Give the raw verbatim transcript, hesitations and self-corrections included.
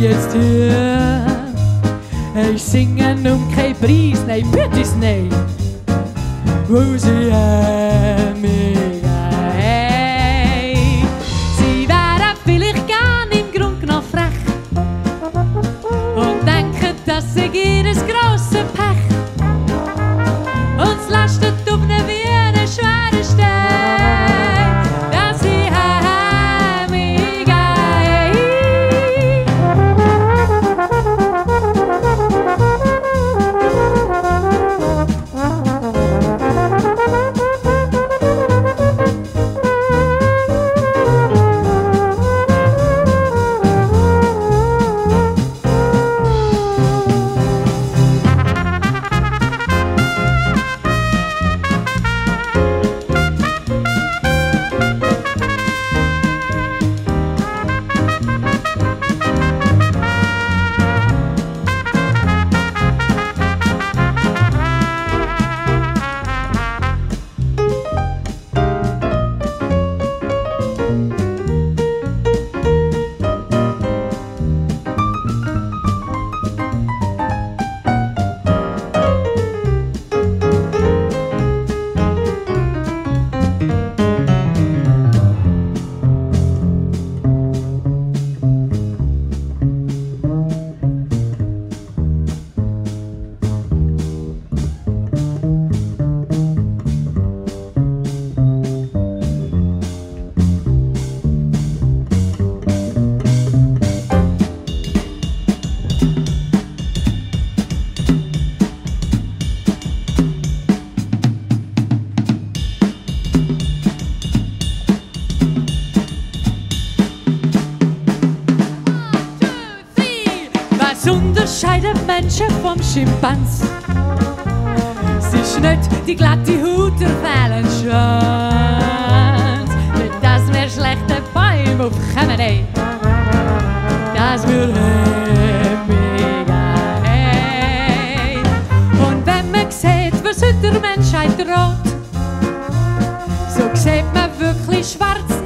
jetzt hier. Ich singe um kein Preis, nein, bitte nein. Wo sie Hemmige, hey. Sie wären vielleicht gern im Grund genommen frech und denken, dass sie ihres grossen Pech uns lastet auf ne wie eine schwere Stein, dass sie Hemmige, hey. Menschen vom Schimpans. Es ist nicht die glatte Haut, der fehlen Schwanz. Nicht, dass wir schlechte Bäume aufkommen, nein. Dass wir Hemmige, hey. Und wenn man sieht, was heute der Menschheit droht, so sieht man wirklich schwarz